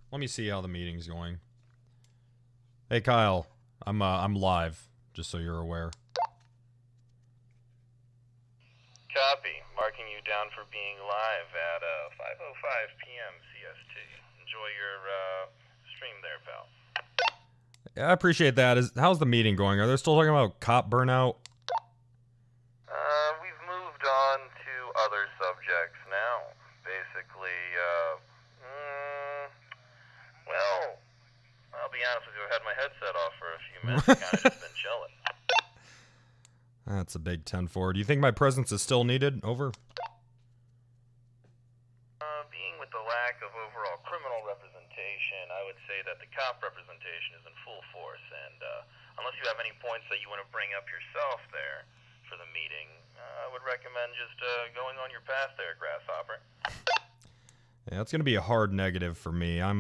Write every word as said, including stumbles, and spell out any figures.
Let me see how the meeting's going. Hey, Kyle. I'm, uh, I'm live, just so you're aware. Copy. Marking you down for being live at uh, five oh five p m C S T. Enjoy your uh, stream there, pal. Yeah, I appreciate that. Is how's the meeting going? Are they still talking about cop burnout? Uh, we've moved on to other subjects now. Basically, uh, mm, well, I'll be honest with you, I had my headset off for a few minutes. Kind of just been chilling. That's a big ten four. Do you think my presence is still needed? Over. Uh, being with the lack of overall criminal representation, I would say that the cop representation is in full force, and uh, unless you have any points that you want to bring up yourself there for the meeting, uh, I would recommend just uh, going on your path there, Grasshopper. Yeah, it's going to be a hard negative for me. I'm